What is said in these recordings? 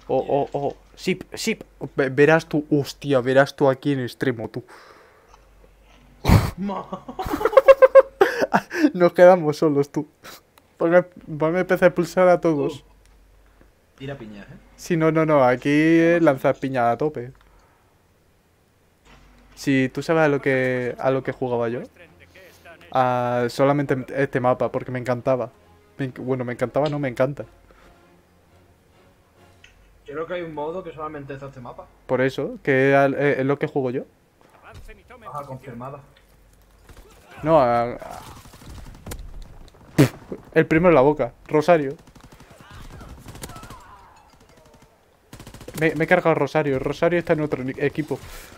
Oh. Sip. Verás tú, hostia, verás tú aquí en extremo, tú. Nos quedamos solos, tú. Ponme PC a pulsar a todos. Tira piñas, Sí, no. Aquí lanzas piña a tope. Si tú sabes a lo que jugaba yo. Solamente este mapa, porque me encantaba. Bueno, me encantaba, no me encanta. Creo que hay un modo que solamente está este mapa. Por eso, que es lo que juego yo. Ajá, confirmada. No, el primero en la boca, Rosario. Me he cargado a Rosario. Rosario está en otro equipo.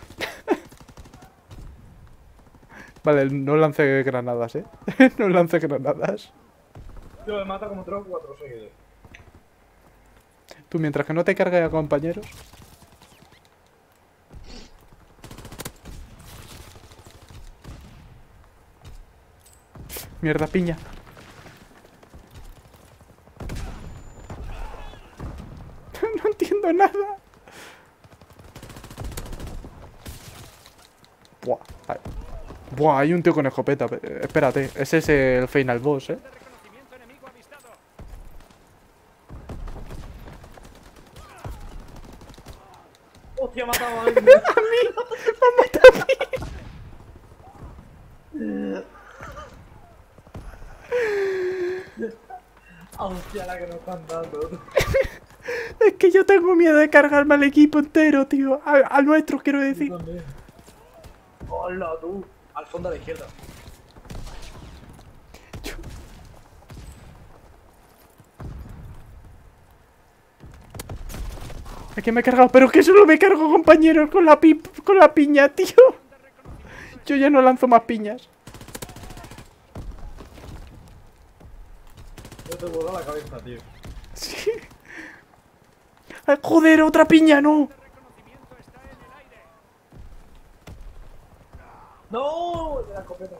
Vale, no lance granadas, no lance granadas. Yo me mata como 3 o 4 seguidos. Tú, mientras que no te cargues a compañeros. Mierda, piña. No entiendo nada. Buah. Buah, hay un tío con escopeta. Espérate, ese es el final boss, ¡Hostia, ha matado a alguien! ¡A mí! ¡Me ha matado a mí! ¡Hostia, la que nos están dando! Es que yo tengo miedo de cargarme al equipo entero, tío. Al nuestro, quiero decir. Yo también. ¡Hola, tú! Al fondo a la izquierda. Es que me he cargado, pero es que solo me cargo, compañeros, con la piña, tío. Yo ya no lanzo más piñas. Yo te vuelo la cabeza, tío. Sí. Ay, joder, otra piña, no. ¡No! De la escopeta.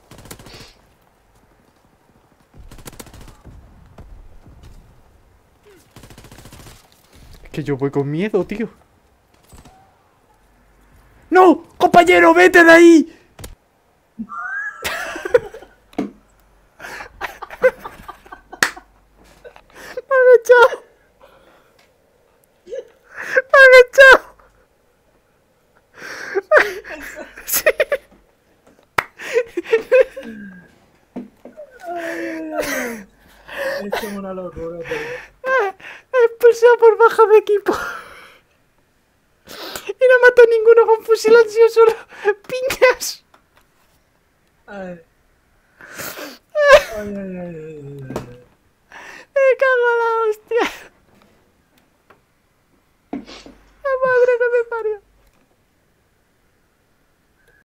Es que yo voy con miedo, tío. ¡No! ¡Compañero, vete de ahí! ¡Me han echado! ¡Me han echado! Sí. Esto es una locura, tío. Expulsado por baja de equipo. Y no mató a ninguno con fusil ansioso, solo piñas. Ay. Ay. Me he cagado.